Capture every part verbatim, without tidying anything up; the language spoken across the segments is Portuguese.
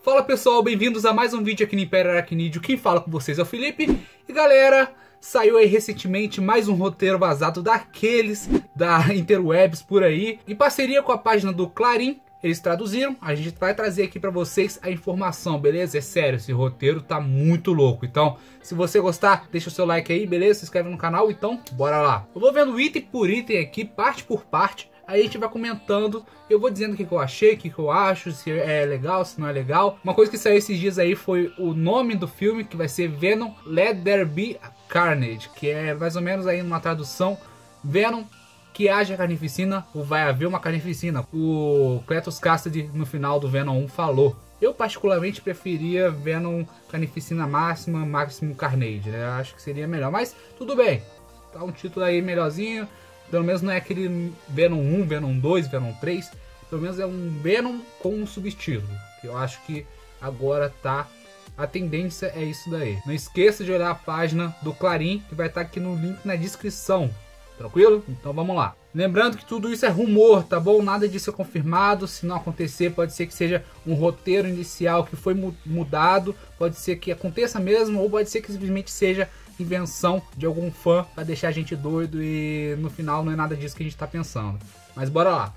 Fala pessoal, bem-vindos a mais um vídeo aqui no Império Aracnídeo. Quem fala com vocês é o Felipe. E galera, saiu aí recentemente mais um roteiro vazado daqueles da Interwebs por aí. Em parceria com a página do Clarim, eles traduziram. A gente vai trazer aqui pra vocês a informação, beleza? É sério, esse roteiro tá muito louco. Então, se você gostar, deixa o seu like aí, beleza? Se inscreve no canal, então bora lá. Eu vou vendo item por item aqui, parte por parte. Aí a gente vai comentando, eu vou dizendo o que, que eu achei, o que, que eu acho, se é legal, se não é legal. Uma coisa que saiu esses dias aí foi o nome do filme, que vai ser Venom Let There Be Carnage, que é mais ou menos aí numa tradução, Venom, que haja carnificina, ou vai haver uma carnificina. O Cletus Cassidy no final do Venom um falou. Eu particularmente preferia Venom Carnificina Máxima, Máximo Carnage, né? Eu acho que seria melhor, mas tudo bem. Tá um título aí melhorzinho. Pelo menos não é aquele Venom um, Venom dois, Venom três. Pelo menos é um Venom com um subtítulo. Que eu acho que agora tá... A tendência é isso daí. Não esqueça de olhar a página do Clarim, que vai estar aqui no link na descrição. Tranquilo? Então vamos lá. Lembrando que tudo isso é rumor, tá bom? Nada disso é confirmado. Se não acontecer, pode ser que seja um roteiro inicial que foi mudado. Pode ser que aconteça mesmo, ou pode ser que simplesmente seja invenção de algum fã para deixar a gente doido e no final não é nada disso que a gente tá pensando. Mas bora lá.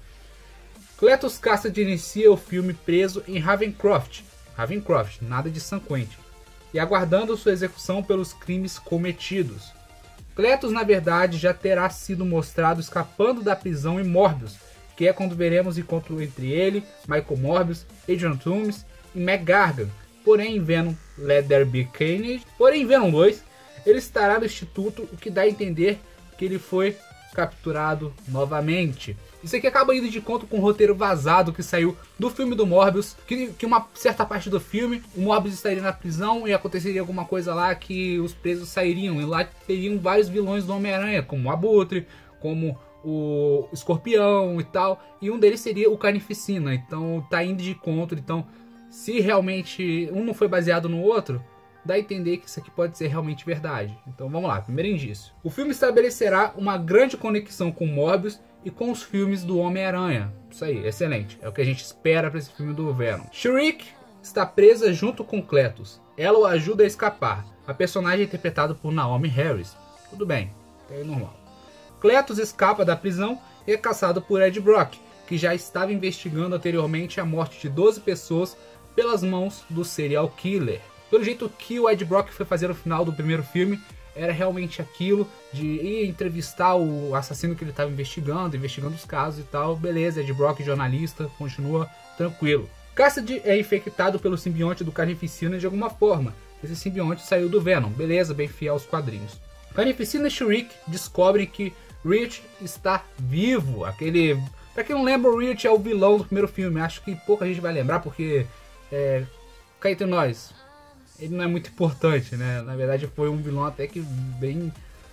Cletus Cassidy inicia o filme preso em Ravencroft. Ravencroft, nada de San Quentin. E aguardando sua execução pelos crimes cometidos. Cletus, na verdade, já terá sido mostrado escapando da prisão em Morbius, que é quando veremos encontro entre ele, Michael Morbius, Adrian Toomes e Meg Gargan. Porém, em Venom Let There Be Carnage, porém em Venom dois, ele estará no instituto, o que dá a entender que ele foi capturado novamente. Isso aqui acaba indo de conta com o roteiro vazado que saiu do filme do Morbius, que, que uma certa parte do filme, o Morbius estaria na prisão e aconteceria alguma coisa lá que os presos sairiam, e lá teriam vários vilões do Homem-Aranha, como o Abutre, como o Escorpião e tal, e um deles seria o Carnificina. Então tá indo de conta. Então, se realmente um não foi baseado no outro, dá a entender que isso aqui pode ser realmente verdade. Então vamos lá, primeiro indício. O filme estabelecerá uma grande conexão com Morbius e com os filmes do Homem-Aranha. Isso aí, excelente. É o que a gente espera para esse filme do Venom. Shriek está presa junto com Cletus. Ela o ajuda a escapar. A personagem é interpretada por Naomie Harris. Tudo bem, é normal. Cletus escapa da prisão e é caçado por Ed Brock, que já estava investigando anteriormente a morte de doze pessoas pelas mãos do serial killer. Pelo jeito, o que o Ed Brock foi fazer no final do primeiro filme era realmente aquilo de ir entrevistar o assassino que ele estava investigando, investigando os casos e tal. Beleza, Ed Brock, jornalista, continua tranquilo. Cassidy é infectado pelo simbionte do Carnificina de alguma forma. Esse simbionte saiu do Venom, beleza, bem fiel aos quadrinhos. Carnificina e Shriek descobrem que Riot está vivo. Aquele... Pra quem não lembra, o Riot é o vilão do primeiro filme. Acho que pouca gente vai lembrar porque... É... Cá entre nós... Ele não é muito importante, né? Na verdade foi um vilão até que bem...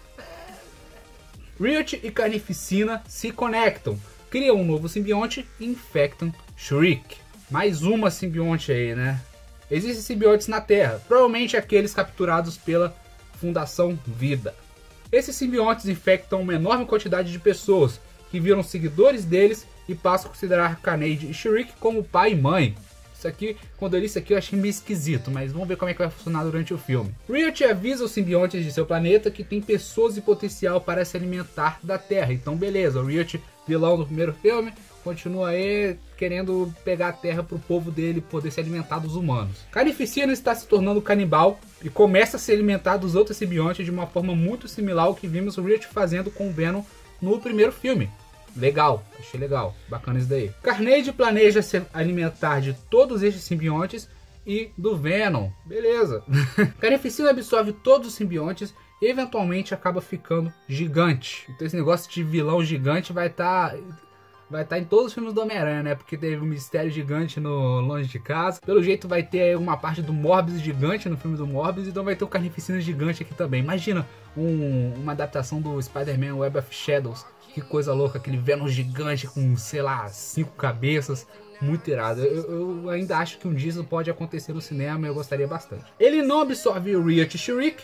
Riot e Carnificina se conectam, criam um novo simbionte e infectam Shriek. Mais uma simbionte aí, né? Existem simbiontes na Terra, provavelmente aqueles capturados pela Fundação Vida. Esses simbiontes infectam uma enorme quantidade de pessoas, que viram seguidores deles e passam a considerar Carnage e Shriek como pai e mãe. Isso aqui, quando eu li isso aqui eu achei meio esquisito, mas vamos ver como é que vai funcionar durante o filme. Riot avisa os simbiontes de seu planeta que tem pessoas e potencial para se alimentar da Terra. Então beleza, o Riot, vilão do primeiro filme, continua aí querendo pegar a Terra para o povo dele poder se alimentar dos humanos. Carnificina está se tornando canibal e começa a se alimentar dos outros simbiontes de uma forma muito similar ao que vimos o Riot fazendo com o Venom no primeiro filme. Legal, achei legal, bacana isso daí. Carnage planeja se alimentar de todos estes simbiontes e do Venom, beleza. Carnificina absorve todos os simbiontes e eventualmente acaba ficando gigante. Então esse negócio de vilão gigante vai estar... Tá... Vai estar tá em todos os filmes do Homem-Aranha, né? Porque teve um mistério gigante no Longe de Casa. Pelo jeito vai ter aí uma parte do Morbius gigante no filme do Morbius. Então vai ter o Carnificina gigante aqui também. Imagina um, uma adaptação do Spider-Man Web of Shadows. Que coisa louca, aquele Venom gigante com, sei lá, cinco cabeças. Muito irado. Eu, eu ainda acho que um dia isso pode acontecer no cinema e eu gostaria bastante. Ele não absorve o Riot e Shriek,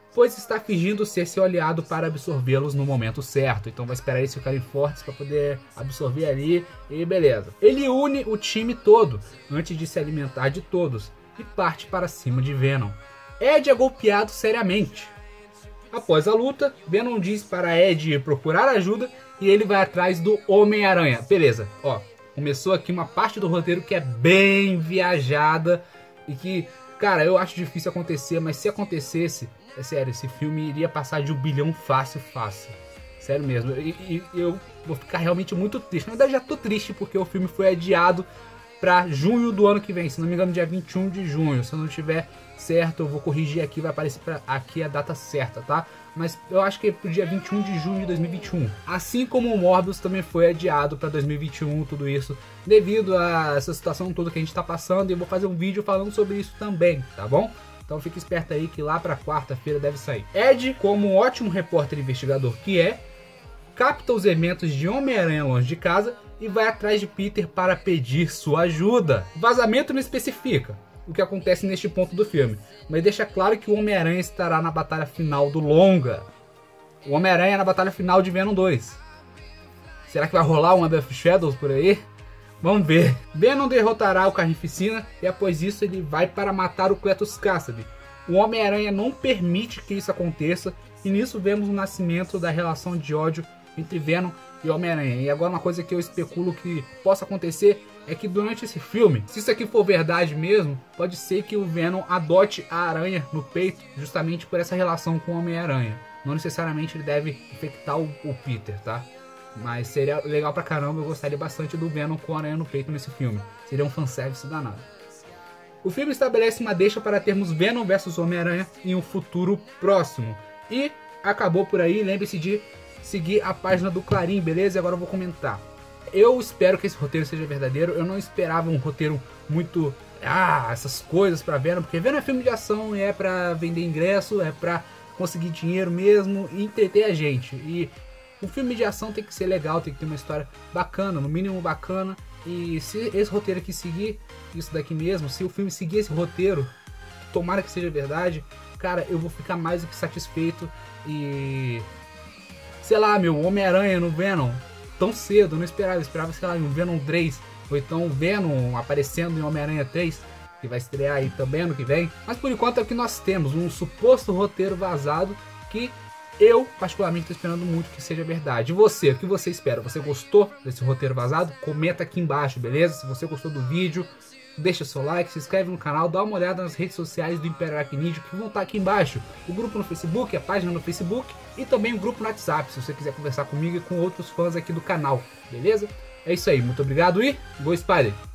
pois está fingindo ser seu aliado para absorvê-los no momento certo. Então vai esperar eles ficarem fortes para poder absorver ali e beleza. Ele une o time todo antes de se alimentar de todos e parte para cima de Venom. Ed é golpeado seriamente. Após a luta, Venom diz para Ed procurar ajuda e ele vai atrás do Homem-Aranha. Beleza, ó, começou aqui uma parte do roteiro que é bem viajada e que, cara, eu acho difícil acontecer, mas se acontecesse, é sério, esse filme iria passar de um bilhão fácil, fácil. Sério mesmo, e, e eu vou ficar realmente muito triste. Na verdade já tô triste porque o filme foi adiado para junho do ano que vem, se não me engano dia vinte e um de junho, se eu não tiver certo eu vou corrigir aqui, vai aparecer pra aqui a data certa, tá? Mas eu acho que é pro dia vinte e um de junho de dois mil e vinte e um. Assim como o Morbius também foi adiado para dois mil e vinte e um, tudo isso, devido a essa situação toda que a gente tá passando, e eu vou fazer um vídeo falando sobre isso também, tá bom? Então fique esperto aí que lá pra quarta-feira deve sair. Ed, como um ótimo repórter investigador que é, capta os eventos de Homem-Aranha longe de casa e vai atrás de Peter para pedir sua ajuda. O vazamento não especifica o que acontece neste ponto do filme, mas deixa claro que o Homem-Aranha estará na batalha final do longa. O Homem-Aranha na batalha final de Venom dois. Será que vai rolar um Web of Shadows por aí? Vamos ver. Venom derrotará o Carnificina e após isso ele vai para matar o Cletus Kasady. O Homem-Aranha não permite que isso aconteça e nisso vemos o nascimento da relação de ódio entre Venom e Homem-Aranha. E agora uma coisa que eu especulo que possa acontecer é que durante esse filme, se isso aqui for verdade mesmo, pode ser que o Venom adote a aranha no peito justamente por essa relação com o Homem-Aranha. Não necessariamente ele deve infectar o, o Peter, tá? Mas seria legal pra caramba, eu gostaria bastante do Venom com a aranha no peito nesse filme. Seria um fanservice danado. O filme estabelece uma deixa para termos Venom versus Homem-Aranha em um futuro próximo. E acabou por aí, lembre-se de seguir a página do Clarim, beleza? E agora eu vou comentar. Eu espero que esse roteiro seja verdadeiro. Eu não esperava um roteiro muito... Ah, essas coisas pra Venom. Porque Venom é filme de ação e é pra vender ingresso, é pra conseguir dinheiro mesmo e entreter a gente. E um filme de ação tem que ser legal, tem que ter uma história bacana, no mínimo bacana. E se esse roteiro aqui seguir isso daqui mesmo, se o filme seguir esse roteiro, tomara que seja verdade, cara, eu vou ficar mais do que satisfeito. E... sei lá, meu, Homem-Aranha no Venom tão cedo, eu não esperava, eu esperava, sei lá, um Venom três, ou então Venom aparecendo em Homem-Aranha três, que vai estrear aí também ano que vem. Mas por enquanto é o que nós temos, um suposto roteiro vazado que eu particularmente estou esperando muito que seja verdade. E você, o que você espera? Você gostou desse roteiro vazado? Comenta aqui embaixo, beleza? Se você gostou do vídeo, deixa seu like, se inscreve no canal, dá uma olhada nas redes sociais do Império Aracnídeo que vão estar aqui embaixo. O grupo no Facebook, a página no Facebook e também o grupo no WhatsApp, se você quiser conversar comigo e com outros fãs aqui do canal, beleza? É isso aí, muito obrigado e Go Spider!